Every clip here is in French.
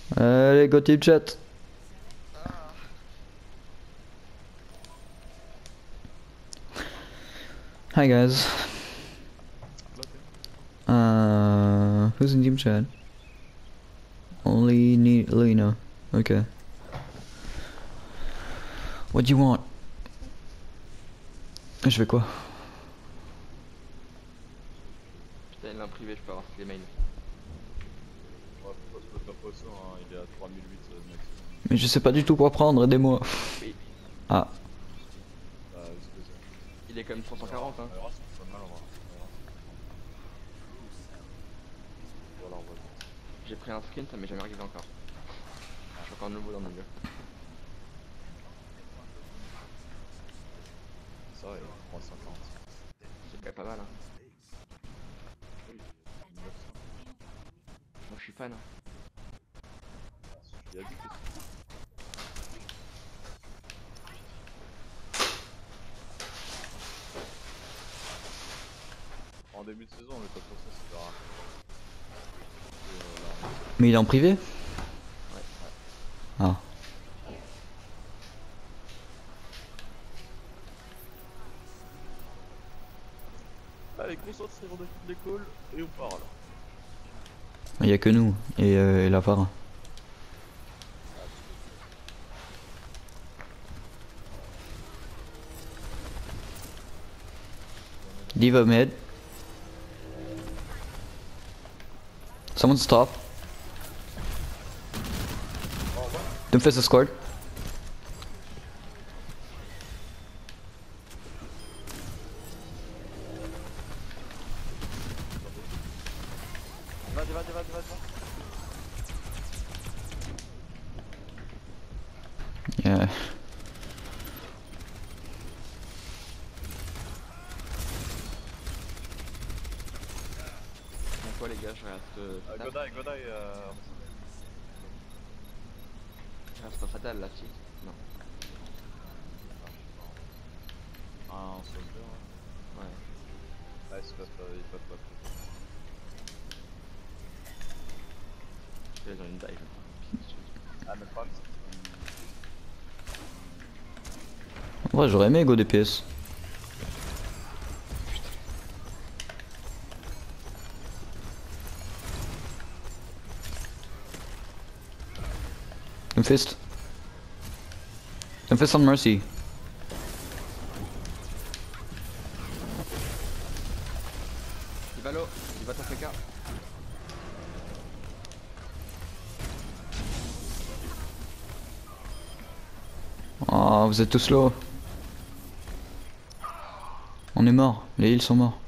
Allez, go team chat. Hi guys. Who's in team chat? Only Lena. Okay. What do you want? Je fais quoi? Putain, il est en privé, je peux avoir les mails. Ouais, faut pas se mettre la pression, hein. Il est à 3008 maximum. Mais je sais pas du tout quoi prendre, aidez-moi. Oui. Ah. Bah, excusez. Il est quand même 340, hein. Alors, ça fait mal, on va. Voilà, on va vite. J'ai pris un sprint, ça m'est jamais arrivé encore. Je suis encore nouveau dans le milieu. Ça, il est 350. C'est quand même pas mal, hein. Moi je suis fan. Hein. Il y a du plus. En début de saison, le top 100 c'est rare. Mais il est en privé? Ouais. Ah. Allez, concentrez on a fait l'école et on part là. Il y a que nous et la phare. Diva mid. Someone stop. Doomfist is scored. Va. Yeah. Donc quoi les gars, je reste... Godai, Je reste pas fatal là, si. Non. un soldier. Ouais. Ouais, il peut pas. Je vais dans une dive. Ah, mais le problème c'est Ouais, j'aurais aimé go DPS. Doomfist. Doomfist on Mercy. Il va l'eau, il va t'AFK. Oh, vous êtes tous low. On est mort, les heals sont morts.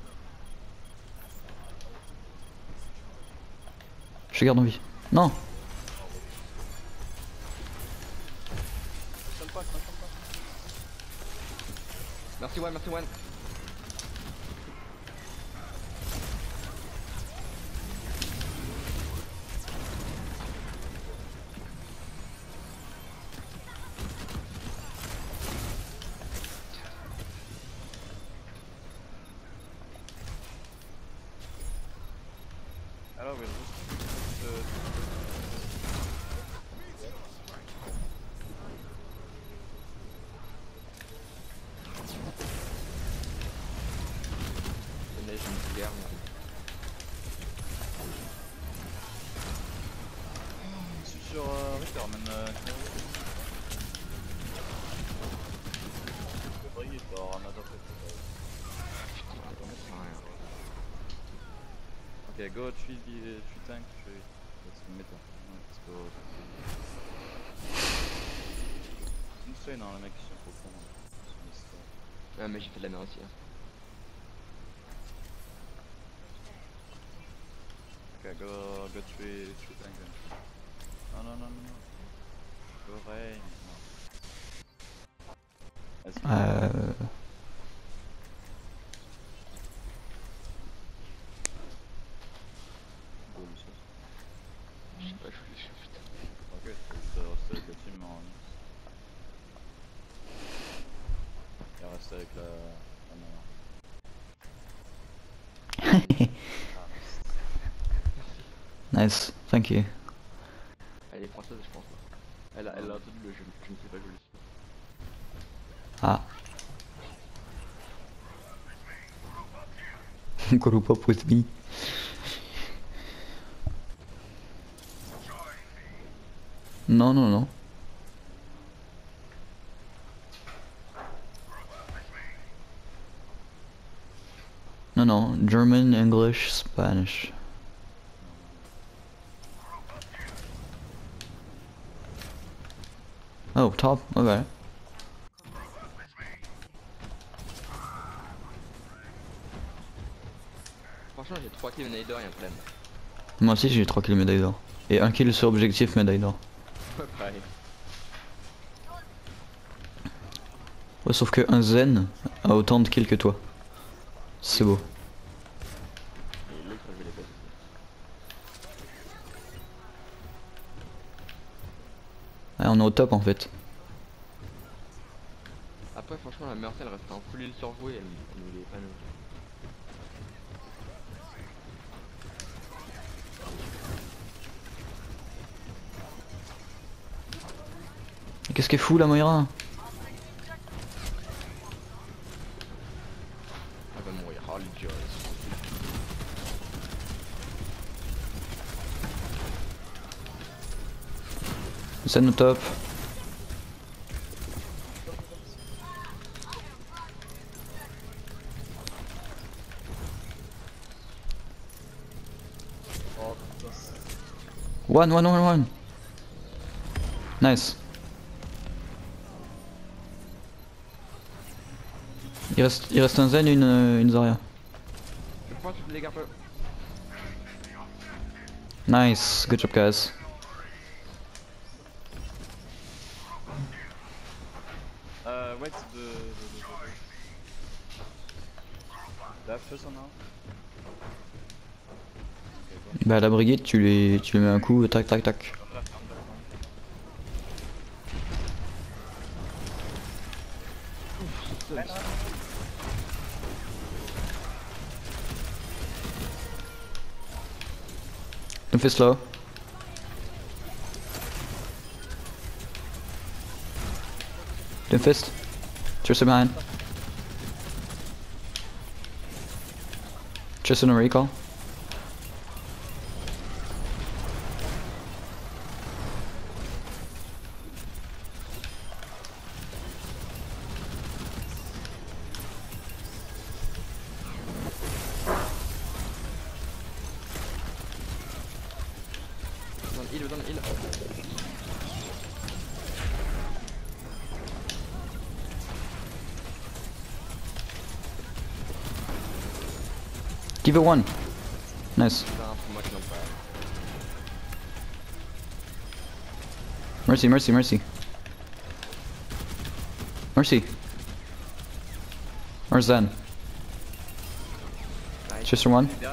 Je garde en vie. Non. Merci One, merci One. alors, oui, J'ai une petite guerre. je suis sur Ritter, man. Le briller, t'as another pet. Okay, go 3 tank, 3. Let's meta. Let's go. C'est une non, les mecs qui sont profonds. Ouais, mais j'ai fait de la merde aussi. Hein. Okay, go 3 tank. Non. Go Rain. Je sais pas, je voulais shift. Ok, je reste avec la team en... Il reste avec la Nice, thank you. Elle est française, je pense. Elle a entendu le je ne sais pas joli. Ah. Group up with me. Non, non, non. Non, non. German, English, Spanish. Oh, top. Okay. Franchement, j'ai 3 kills médaille d'or, y'a un problème. Moi aussi j'ai 3 kills médaille d'or. Et 1 kill sur objectif médaille d'or. Ouais, pareil. Ouais, sauf que un Zen a autant de kills que toi. C'est beau. Et l'autre, je vais les passer. Ouais, on est au top en fait. Après, franchement, la Mercy elle reste en full heal sur vous et elle nous les pas nous. Qu'est-ce qu'elle fout la Moira? Elle va mourir, oh les Joyce. Zen au top. Oh putain. One. Nice. Il reste un Zen et une Zarya. Je crois que tu les gardes pas. Nice, good job guys. Wait, la feu on a un. Bah la brigade tu lui mets un coup, tac tac tac. Don't fist slow. Don't fist. Tristan behind. Tristan on recall. Dans le heal. Give it one. Nice. Putain, c'est moi qui n'en pas. Mercy. Mercy. Where's Zen? Nice. Tristan one. Bien.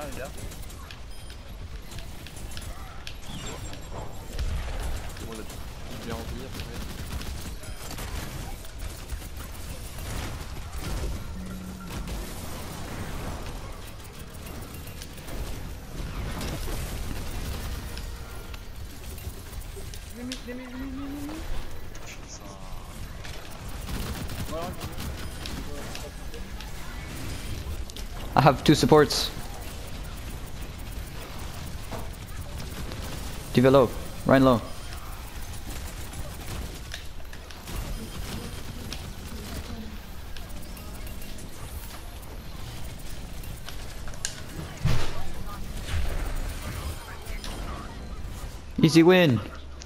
On a bien envie après. I have 2 supports. Diva low. Ryan low. Easy win.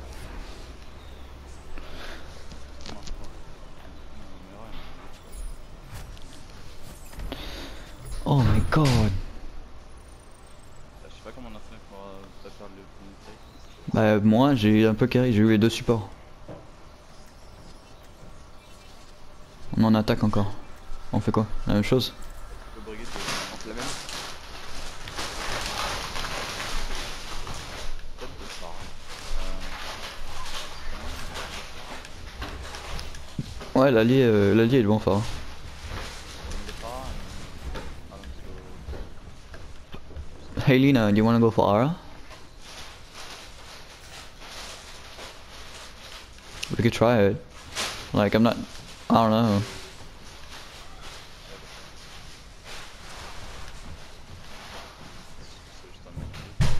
Oh my god. Je sais pas comment on a fait pour pas faire le premier take. Bah moi j'ai un peu carry, j'ai eu les 2 supports. On en attaque encore. On fait quoi? La même chose? Le brigade, On fait la même. peut-être de ça. Ouais l'allié est bon fort. Il est pas. Hey Lina, do you wanna go for Ara? We could try it. Like, I'm not... I don't know. C'est juste un mec.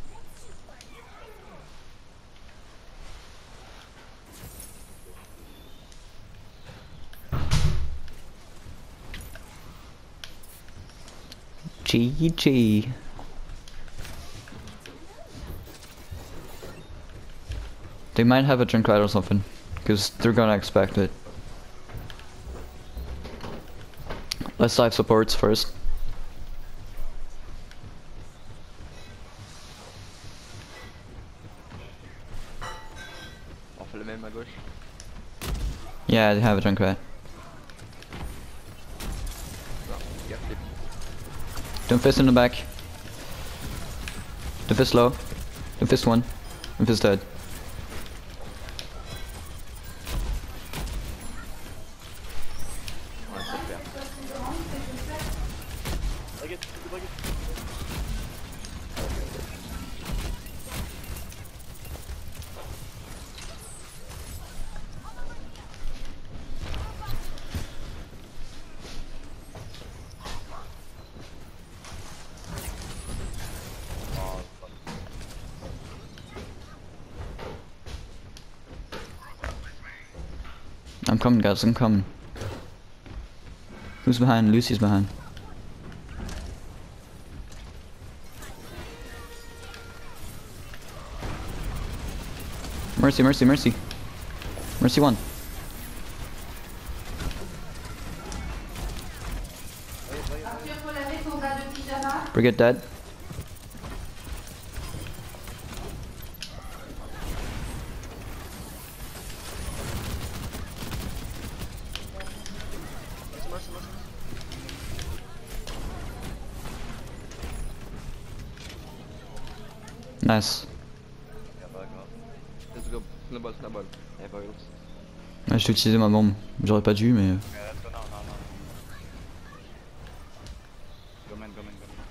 GG. They might have a Junkrat or something, because they're gonna expect it. Let's dive supports first. On fait le même à gauche. Yeah, they have a Junkrat. Non, gaffe les... Doomfist in the back. Doomfist low. Doomfist one. Doomfist dead. Ouais, c'est clair. Baguette, baguette. I'm coming, guys, I'm coming. Who's behind? Lucy's behind. Mercy, mercy, mercy. Mercy one. Brigade dead. Nice. Let's go. Snowball, snowball. Y'a pas eu l'autre. Ouais, j'ai utilisé ma bombe. J'aurais pas dû, mais... Non. Gomen.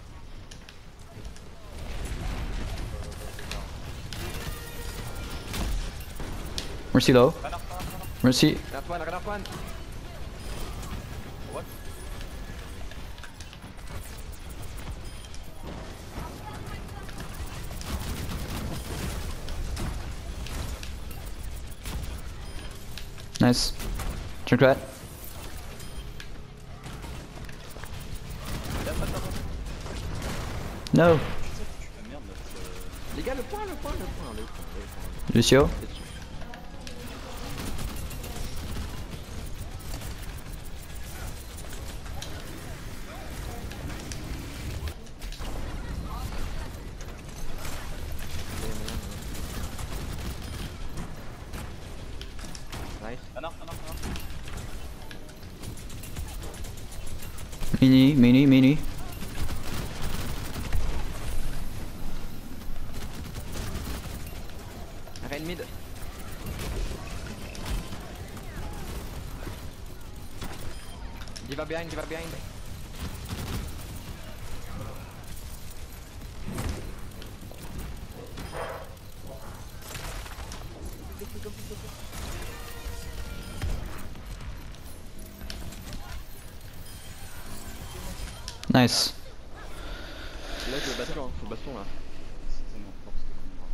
Mercy low. Mercy. Regarde Antoine. What? Nice. Junkrat. No. Ah merde, Les gars, le point. Lucio. Nice. non. Mini. Rain mid. Diva behind. Nice. Là, je veux baston, faut baston là. C'est tellement fort ce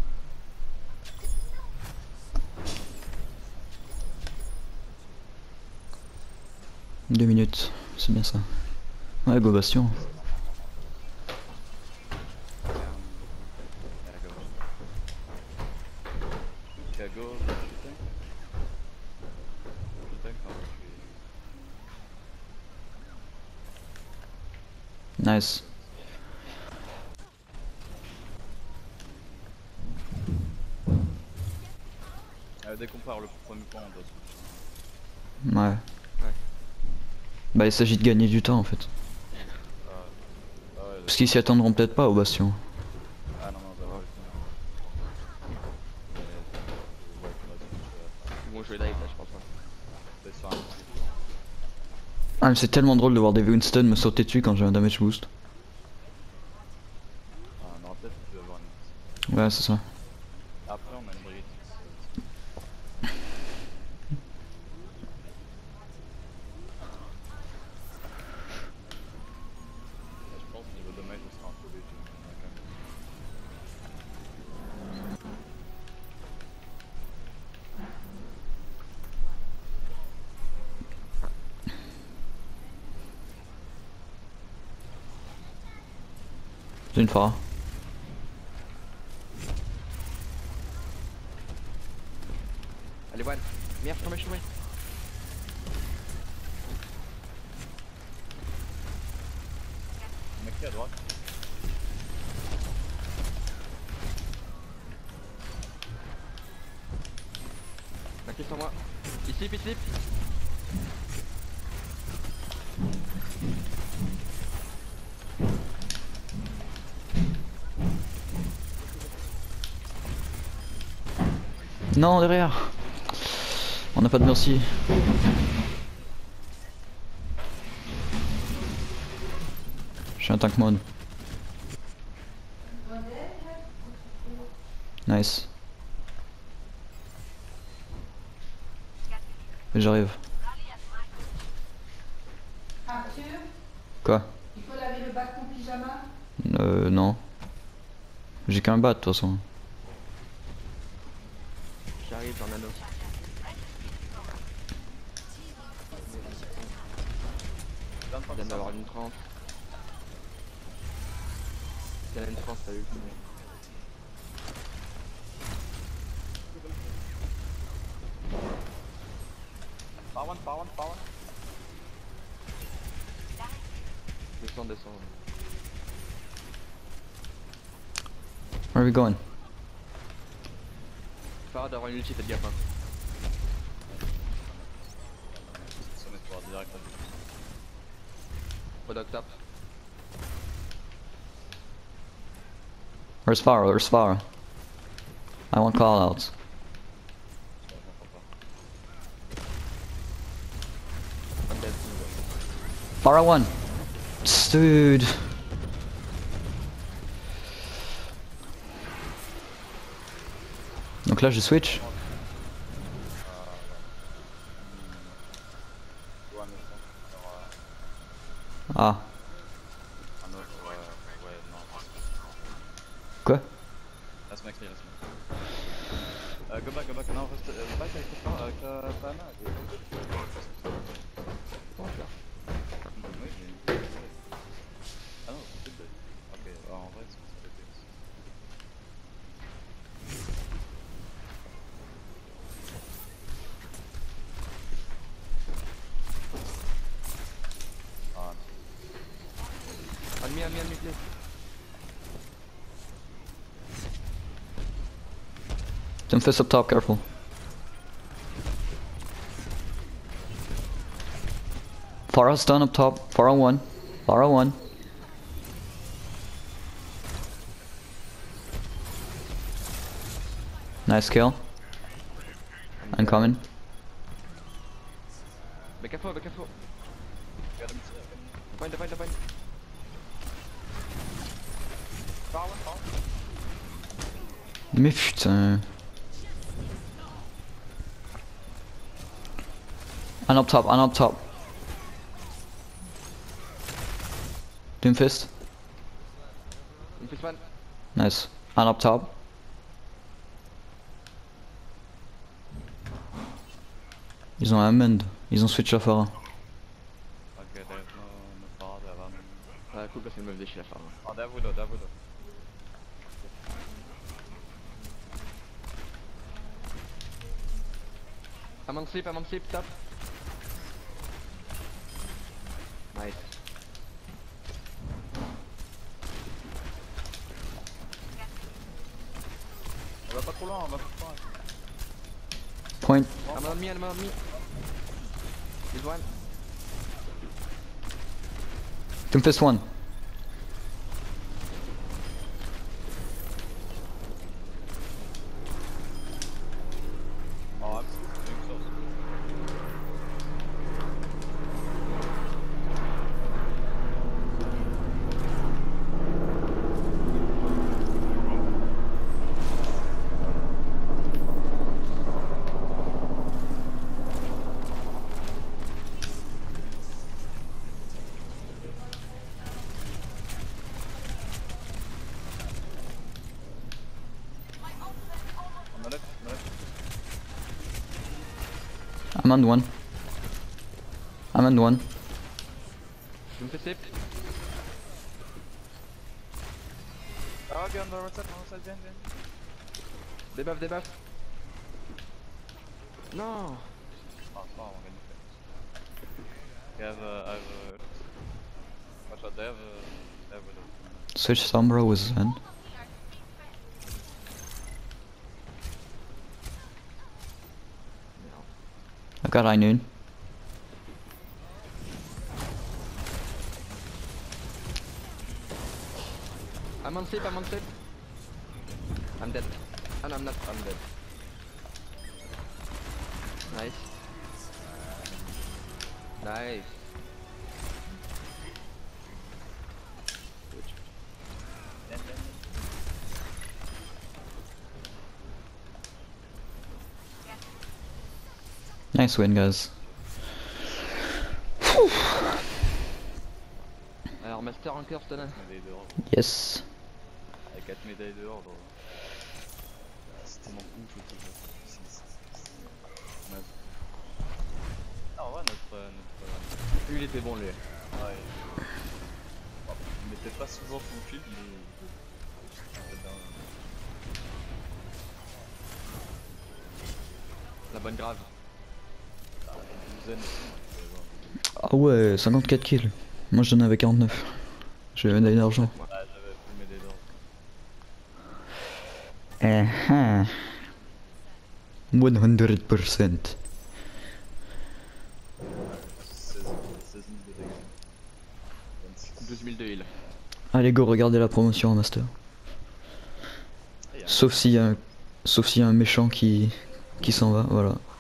que 2 minutes, c'est bien ça. Ouais, go bastion. Chicago, Nice. dès qu'on part le premier point, on doit se Ouais. Bah il s'agit de gagner du temps en fait. Parce qu'ils s'y attendront peut-être pas au bastion. Ah non, ça va. Ils vont jouer live là, je pense pas. Ah mais c'est tellement drôle de voir des Winston me sauter dessus quand j'ai un damage boost. Ah, on aura peut-être pu avoir une... Ouais c'est ça. Après on a une brigade. J'ai une Pharah. Allez, one. Merde, je suis tombé. Un mec qui est à droite. Un qui est sur moi. Il slip, il slip. Non, derrière. On n'a pas de merci. Je suis un tank mode. Nice. J'arrive. Arthur, Quoi? il faut laver le bas de ton pyjama. Non. J'ai qu'un bat de toute façon. J'arrive dans l'anneau. Il vient d'avoir une tranche. Il y en a une tranche, t'as vu. Par one. Descends. Where are we going? Pas d'avoir une ulti, faites gaffe. Hein. Ça met pour direct là. Au doc tap. Where's Pharah? Where's Pharah? I want call outs. I'm dead. Pharah 1. Dude. Donc là je switch. Ah. Un autre, ouais, non. Quoi? Reste max, go back, non, reste back avec ta main. Comment faire? Oui, mais... Ah non, c'est peut-être... Ok, en vrai, c'est peut-être... Ennemi, please. Some fists up top, careful. Pharah stun up top. Pharah 1. Pharah 1. Nice kill. I'm coming. Back à faux. Point. Mais putain. Un up top. Doomfist. Une fist one. Nice. Un up top. Ils ont un mend. Ils ont switch à Pharah. Ok, there's no Pharah, der war... Ah, cool, parce qu'il me faisait chier la farm. Ah, der Widow. I'm on sleep, top. Nice. On va pas trop loin, Point. I'm on me. He's one. Doomfist 1. Oh, I'm doing so. I'm on one. Je me fais slip. Ah, ok, on the right side, viens. Débuff, débuff. Non. Ah, c'est pas grave, on gagne. Okay, I have watch out, they have Switch Sombra with Zen. I got Ainun. I'm on sleep, I'm on sleep. I'm dead. And I'm not, I'm dead. Nice. Nice. Nice win, guys. Alors, Master encore, je te donne. médailles d'or. Yes. Avec 4 médailles d'or, c'est tellement ouf le truc. Ah ouais, notre Lui, il était bon, lui. ouais. Il mettait pas souvent son shield, mais La bonne grave. une douzaine aussi. Ah ouais, 54 kills. Moi j'en avais 49. J'ai une médaille d'argent. Ah, j'avais plus médailles d'or. Uh-huh. 100%. 16 000 de dégâts. 12 000 de heal. Allez go, regardez la promotion en master. Sauf s'il y a un méchant qui s'en va, voilà.